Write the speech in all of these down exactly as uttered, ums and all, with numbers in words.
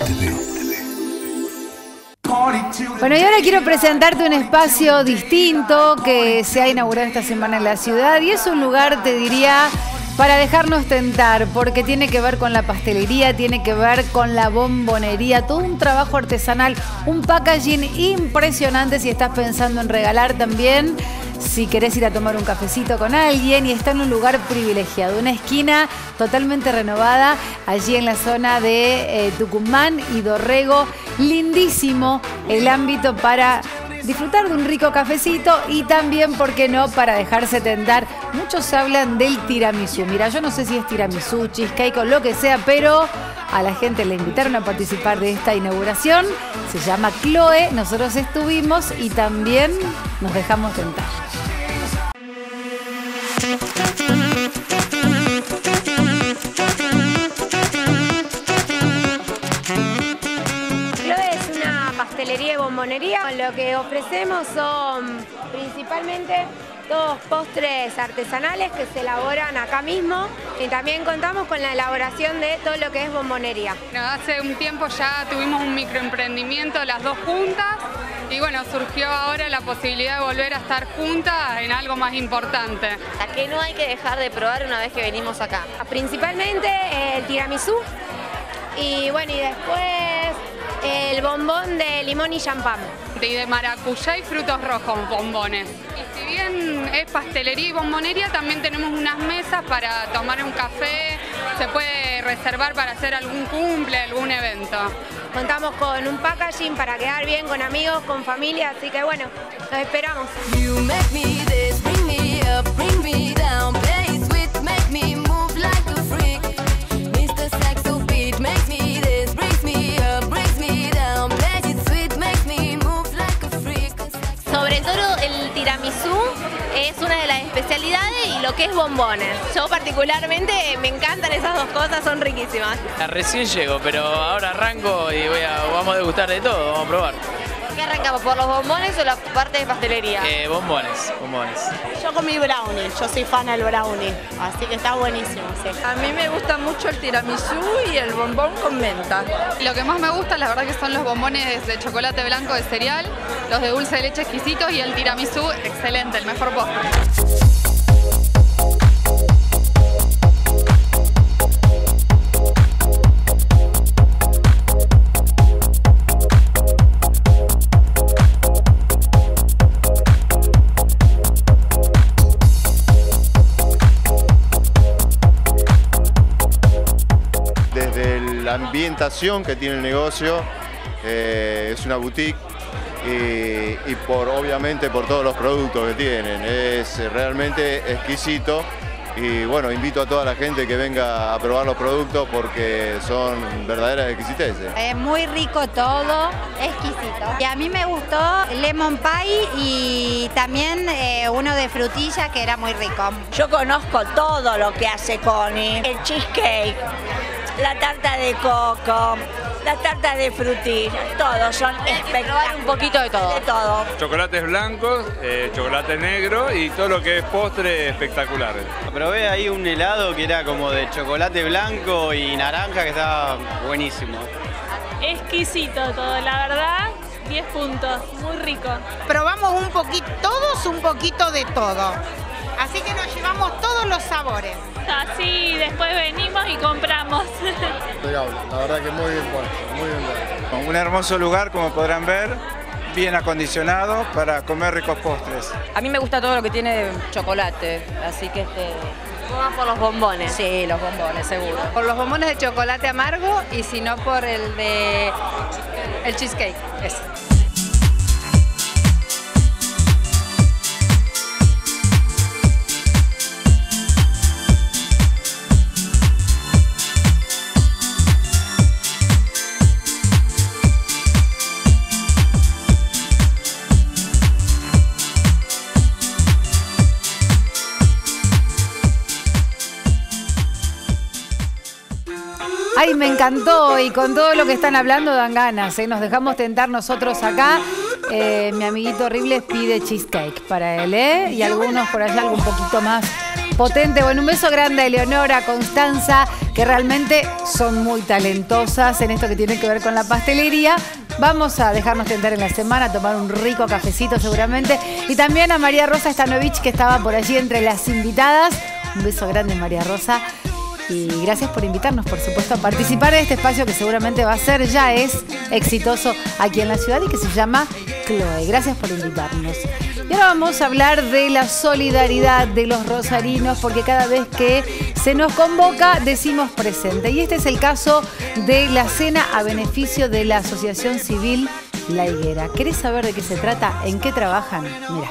Bueno, y ahora quiero presentarte un espacio distinto que se ha inaugurado esta semana en la ciudad y es un lugar, te diría, para dejarnos tentar, porque tiene que ver con la pastelería, tiene que ver con la bombonería, todo un trabajo artesanal, un packaging impresionante si estás pensando en regalar también, si querés ir a tomar un cafecito con alguien, y está en un lugar privilegiado, una esquina totalmente renovada, allí en la zona de eh, Tucumán y Dorrego. Lindísimo el ámbito para disfrutar de un rico cafecito y también, ¿por qué no?, para dejarse tentar. Muchos hablan del tiramisú. Mira, yo no sé si es tiramisú, cheesecake o lo que sea, pero a la gente le invitaron a participar de esta inauguración. Se llama Chloe, nosotros estuvimos y también nos dejamos tentar. Pastelería y bombonería. Lo que ofrecemos son principalmente todos postres artesanales que se elaboran acá mismo y también contamos con la elaboración de todo lo que es bombonería. Bueno, hace un tiempo ya tuvimos un microemprendimiento las dos juntas y bueno, surgió ahora la posibilidad de volver a estar juntas en algo más importante. ¿A qué no hay que dejar de probar una vez que venimos acá? Principalmente el tiramisú y bueno, y después el bombón de limón y champán. Y de maracuyá y frutos rojos, bombones. Y si bien es pastelería y bombonería, también tenemos unas mesas para tomar un café, se puede reservar para hacer algún cumple, algún evento. Contamos con un packaging para quedar bien con amigos, con familia, así que bueno, los esperamos. Es una de las especialidades y lo que es bombones. Yo particularmente me encantan esas dos cosas, son riquísimas. Recién llego, pero ahora arranco y voy a, vamos a degustar de todo, vamos a probar. ¿Qué arrancamos? ¿Por los bombones o la parte de pastelería? Eh, bombones, bombones. Yo comí brownie, yo soy fan del brownie, así que está buenísimo, sí. A mí me gusta mucho el tiramisú y el bombón con menta. Lo que más me gusta, la verdad, que son los bombones de chocolate blanco de cereal, los de dulce de leche exquisitos y el tiramisú, excelente, el mejor postre. La ambientación que tiene el negocio, eh, es una boutique y, y por, obviamente por todos los productos que tienen, es realmente exquisito y bueno, invito a toda la gente que venga a probar los productos porque son verdaderas exquisiteces. Es muy rico todo, exquisito. Y a mí me gustó el lemon pie y también eh, uno de frutilla que era muy rico. Yo conozco todo lo que hace Connie, el cheesecake, la tarta de coco, la tarta de frutilla, todos son espectaculares. Un poquito de todo. De todo. Chocolates blancos, eh, chocolate negro y todo lo que es postre espectacular. Probé ahí un helado que era como de chocolate blanco y naranja que estaba buenísimo. Exquisito todo, la verdad, diez puntos, muy rico. Probamos un poquito, todos un poquito de todo. Así que nos llevamos todos los sabores. Así después venimos y compramos. La verdad que muy bien puesto, muy bien puesto. Un hermoso lugar, como podrán ver, bien acondicionado para comer ricos postres. A mí me gusta todo lo que tiene chocolate, así que este... ¿Vamos por los bombones? Sí, los bombones, seguro. Por los bombones de chocolate amargo y si no por el de... el cheesecake, ese. Ay, me encantó y con todo lo que están hablando dan ganas, ¿eh? Nos dejamos tentar nosotros acá. Eh, mi amiguito Horribles pide cheesecake para él, ¿eh? Y algunos por allá algo un poquito más potente. Bueno, un beso grande a Eleonora, a Constanza, que realmente son muy talentosas en esto que tiene que ver con la pastelería. Vamos a dejarnos tentar en la semana, a tomar un rico cafecito seguramente. Y también a María Rosa Stanovich, que estaba por allí entre las invitadas. Un beso grande, María Rosa. Y gracias por invitarnos, por supuesto, a participar en este espacio que seguramente va a ser, ya es exitoso aquí en la ciudad y que se llama Chloe. Gracias por invitarnos. Y ahora vamos a hablar de la solidaridad de los rosarinos, porque cada vez que se nos convoca decimos presente. Y este es el caso de la cena a beneficio de la Asociación Civil La Higuera. ¿Querés saber de qué se trata? ¿En qué trabajan? Mira.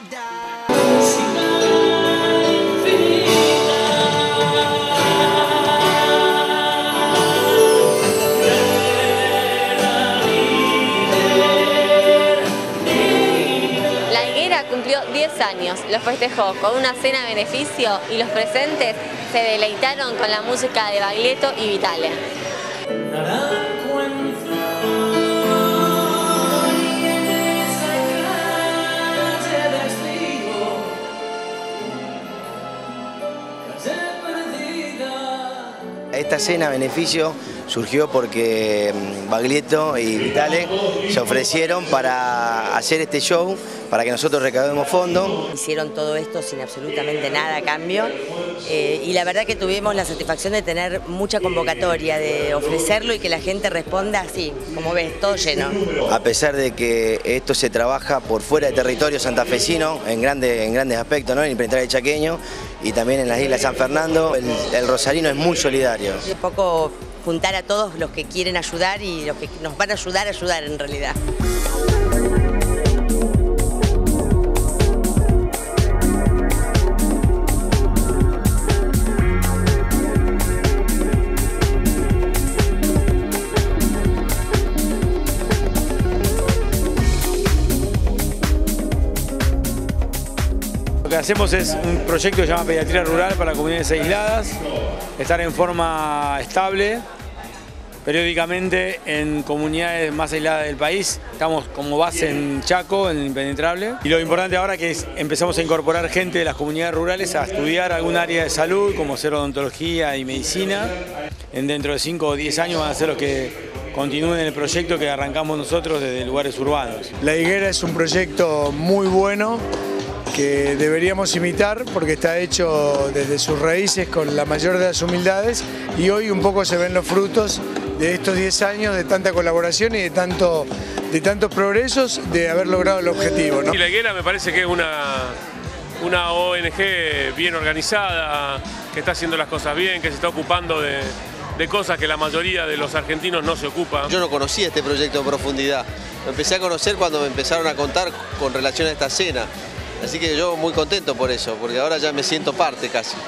Cumplió diez años, los festejó con una cena a beneficio y los presentes se deleitaron con la música de Baglietto y Vitale. Esta cena a beneficio surgió porque Baglietto y Vitale se ofrecieron para hacer este show, para que nosotros recaudemos fondos. Hicieron todo esto sin absolutamente nada a cambio eh, y la verdad que tuvimos la satisfacción de tener mucha convocatoria, de ofrecerlo y que la gente responda así, como ves, todo lleno. A pesar de que esto se trabaja por fuera del territorio santafesino, en, grande, en grandes aspectos, ¿no? En el peninsular chaqueño y también en las islas San Fernando, el, el rosarino es muy solidario. Un poco juntar a todos los que quieren ayudar y los que nos van a ayudar a ayudar en realidad. Lo que hacemos es un proyecto que se llama Pediatría Rural para comunidades aisladas, estar en forma estable, periódicamente en comunidades más aisladas del país. Estamos como base en Chaco, en el Impenetrable. Y lo importante ahora que es, empezamos a incorporar gente de las comunidades rurales a estudiar algún área de salud, como ser odontología y medicina. En dentro de cinco o diez años van a ser los que continúen el proyecto que arrancamos nosotros desde lugares urbanos. La Higuera es un proyecto muy bueno que deberíamos imitar porque está hecho desde sus raíces con la mayor de las humildades y hoy un poco se ven los frutos de estos diez años de tanta colaboración y de, tanto, de tantos progresos de haber logrado el objetivo, ¿no? Y La Higuera me parece que es una, una O N G bien organizada, que está haciendo las cosas bien, que se está ocupando de, de cosas que la mayoría de los argentinos no se ocupa. Yo no conocía este proyecto en profundidad, lo empecé a conocer cuando me empezaron a contar con relación a esta cena. Así que yo muy contento por eso, porque ahora ya me siento parte casi.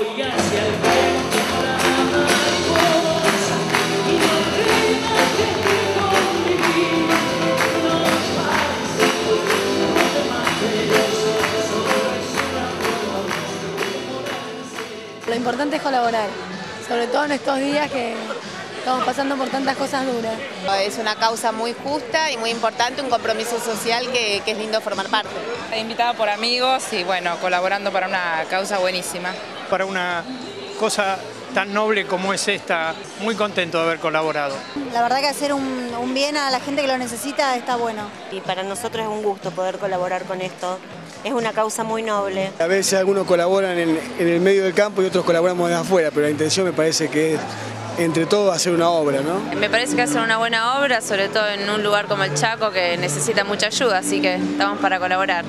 Lo importante es colaborar, sobre todo en estos días que estamos pasando por tantas cosas duras. Es una causa muy justa y muy importante, un compromiso social que, que es lindo formar parte. Invitada por amigos y bueno, colaborando para una causa buenísima. Para una cosa tan noble como es esta, muy contento de haber colaborado. La verdad que hacer un, un bien a la gente que lo necesita está bueno. Y para nosotros es un gusto poder colaborar con esto. Es una causa muy noble. A veces algunos colaboran en, en el medio del campo y otros colaboramos desde afuera, pero la intención me parece que es entre todos hacer una obra, ¿no? Me parece que hacer una buena obra, sobre todo en un lugar como el Chaco que necesita mucha ayuda, así que estamos para colaborar.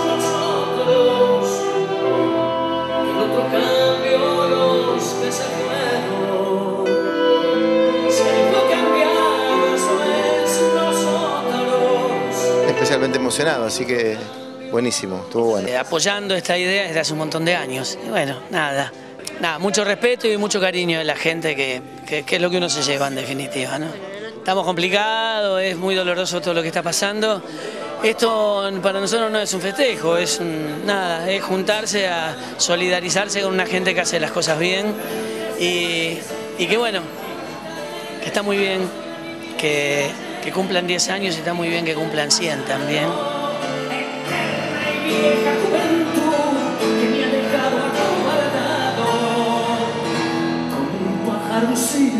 Especialmente emocionado, así que buenísimo, estuvo bueno. Eh, apoyando esta idea desde hace un montón de años. Y bueno, nada. Nada, mucho respeto y mucho cariño de la gente, que, que, que es lo que uno se lleva en definitiva, ¿no? Estamos complicados, es muy doloroso todo lo que está pasando. Esto para nosotros no es un festejo, es un, nada, es juntarse a solidarizarse con una gente que hace las cosas bien y, y que bueno, que está muy bien que, que cumplan diez años y está muy bien que cumplan cien también.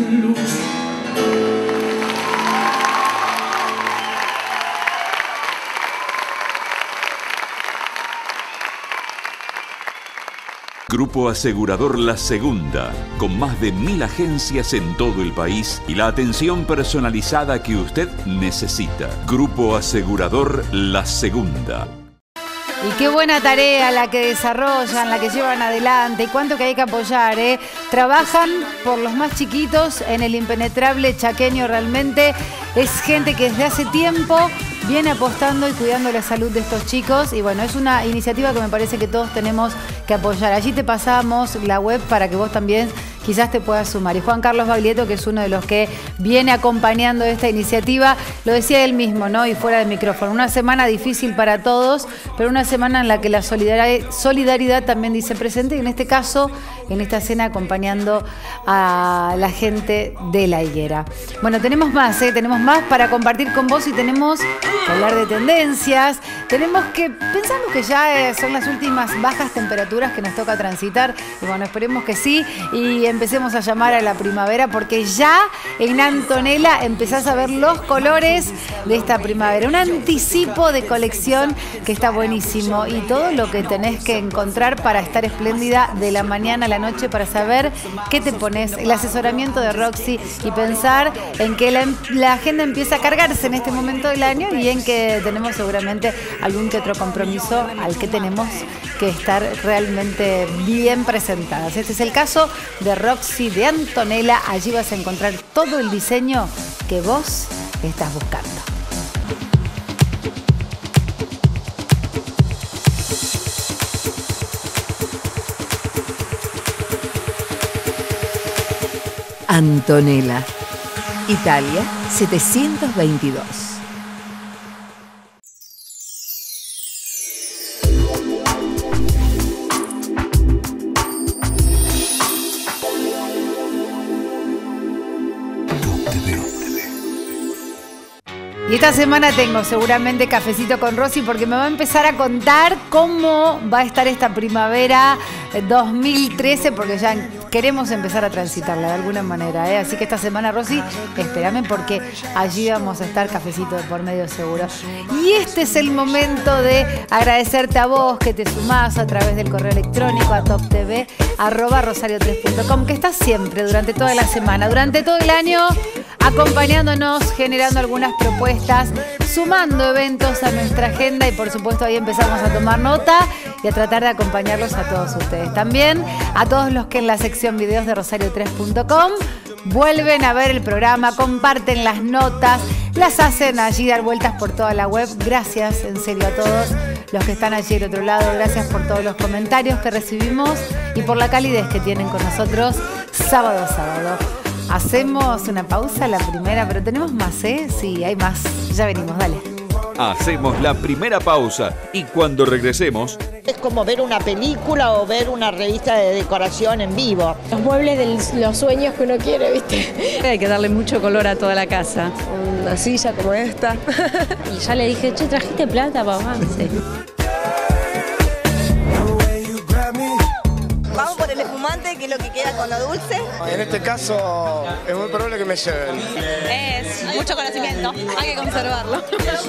Grupo Asegurador La Segunda, con más de mil agencias en todo el país y la atención personalizada que usted necesita. Grupo Asegurador La Segunda. Y qué buena tarea la que desarrollan, la que llevan adelante, y cuánto que hay que apoyar, ¿eh? Trabajan por los más chiquitos en el impenetrable chaqueño, realmente es gente que desde hace tiempo viene apostando y cuidando la salud de estos chicos, y bueno, es una iniciativa que me parece que todos tenemos que apoyar. Allí te pasamos la web para que vos también quizás te puedas sumar. Y Juan Carlos Baglietto, que es uno de los que viene acompañando esta iniciativa, lo decía él mismo, ¿no? Y fuera del micrófono, una semana difícil para todos, pero una semana en la que la solidaridad, solidaridad también dice presente, y en este caso, en esta cena acompañando a la gente de La Higuera. Bueno, tenemos más, ¿eh? Tenemos más para compartir con vos y tenemos que hablar de tendencias. Tenemos que, pensamos que ya eh, son las últimas bajas temperaturas que nos toca transitar, y bueno, esperemos que sí, y empecemos a llamar a la primavera, porque ya en Antonella empezás a ver los colores de esta primavera. Un anticipo de colección que está buenísimo, y todo lo que tenés que encontrar para estar espléndida de la mañana a la noche, para saber qué te pones, el asesoramiento de Roxy, y pensar en que la, la agenda empieza a cargarse en este momento del año, y en que tenemos seguramente algún que otro compromiso al que tenemos que estar realmente bien presentadas. Este es el caso de Roxy de Antonella. Allí vas a encontrar todo el diseño que vos estás buscando. Antonella, Italia setecientos veintidós. Y esta semana tengo seguramente cafecito con Rosy, porque me va a empezar a contar cómo va a estar esta primavera dos mil trece, porque ya queremos empezar a transitarla de alguna manera, ¿eh? Así que esta semana, Rosy, espérame, porque allí vamos a estar cafecito de por medio seguro. Y este es el momento de agradecerte a vos que te sumás a través del correo electrónico a toptv arroba rosario tres punto com, que estás siempre durante toda la semana, durante todo el año, acompañándonos, generando algunas propuestas, sumando eventos a nuestra agenda, y por supuesto ahí empezamos a tomar nota y a tratar de acompañarlos a todos ustedes. También a todos los que en la sección videos de rosario tres punto com vuelven a ver el programa, comparten las notas, las hacen allí dar vueltas por toda la web. Gracias en serio a todos los que están allí del otro lado, gracias por todos los comentarios que recibimos y por la calidez que tienen con nosotros sábado a sábado. Hacemos una pausa, la primera, pero tenemos más, ¿eh? Sí, hay más. Ya venimos, dale. Hacemos la primera pausa y cuando regresemos... Es como ver una película o ver una revista de decoración en vivo. Los muebles de los sueños que uno quiere, ¿viste? Hay que darle mucho color a toda la casa. Una silla como esta. Y ya le dije, che, ¿trajiste plata, papá? Sí. Vamos por el espumante, que es lo que queda con lo dulce. En este caso es muy probable que me lleven. Es mucho conocimiento, hay que conservarlo.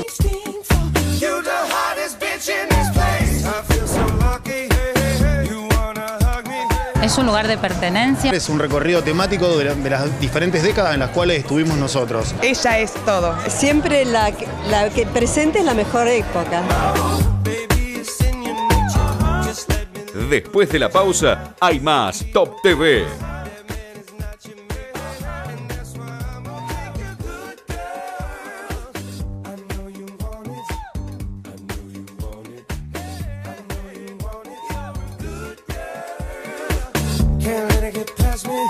Es un lugar de pertenencia. Es un recorrido temático de las diferentes décadas en las cuales estuvimos nosotros. Ella es todo. Siempre la, la que presente es la mejor época. Después de la pausa, hay más Top T V. Can't let it get past me.